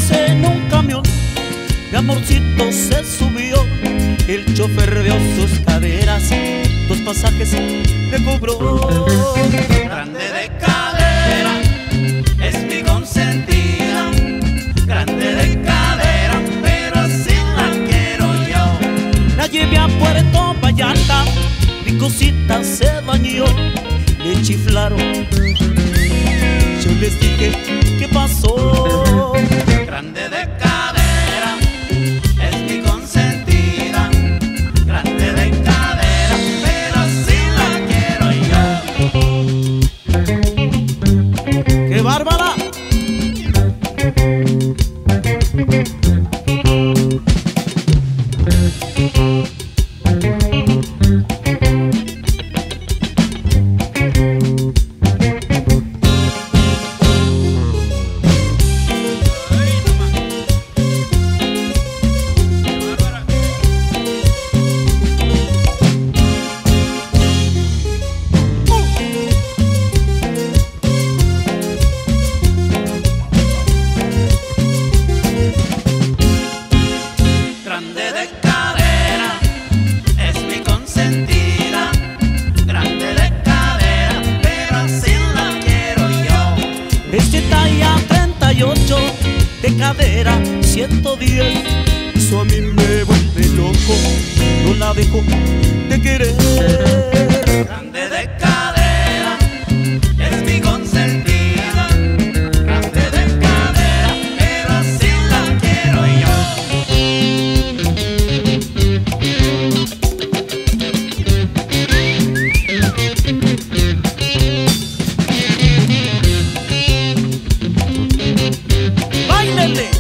en un camión, mi amorcito se subió. El chofer vio sus caderas, 2 pasajes le cobró. Grande de cadera, es mi consentida. Grande de cadera, pero así la quiero yo. La llevé a Puerto Vallarta, mi cosita se bañó. Le chiflaron, yo les dije, ¿qué pasó? Grande de cadera, es mi consentida. Grande de cadera, pero así la quiero yo. ¡Qué bárbara! Grande de cadera, es mi consentida. Grande de cadera, pero así la quiero yo. Es de talla 38, de cadera 110. Eso a mí me vuelve loco, no la dejo de querer. Grande de cadera, es mi consentida. Grande de cadera, pero así la quiero yo. ¡Báilele!